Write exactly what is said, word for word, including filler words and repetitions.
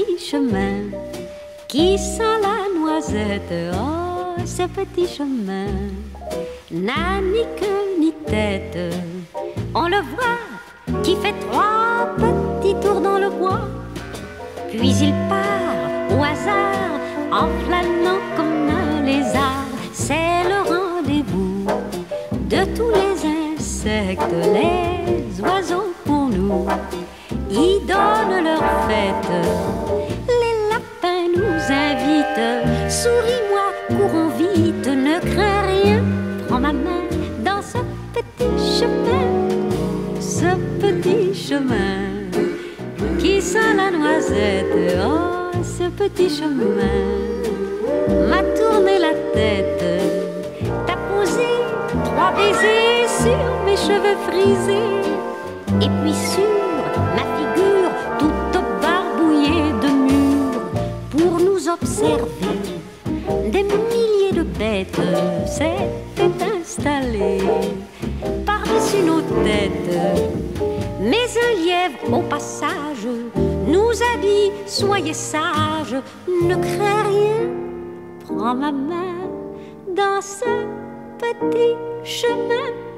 petit chemin qui sent la noisette. Oh, ce petit chemin n'a ni queue ni tête. On le voit qui fait trois petits tours dans le bois, puis il part au hasard en flânant comme un lézard. C'est le rendez-vous de tous les insectes, les oiseaux pour nous. Ils donnent leur fête, les lapins nous invitent. Souris-moi, courons vite, ne crains rien, prends ma main dans ce petit chemin, ce petit chemin qui sent la noisette. Oh, ce petit chemin m'a tourné la tête, t'as posé trois baisers sur mes cheveux frisés, et puis sur ma figure toute barbouillée de murs. Pour nous observer, des milliers de bêtes s'étaient installées par-dessus nos têtes. Mais un lièvre au passage nous a dit: soyez sages, ne crains rien, prends ma main dans ce petit chemin.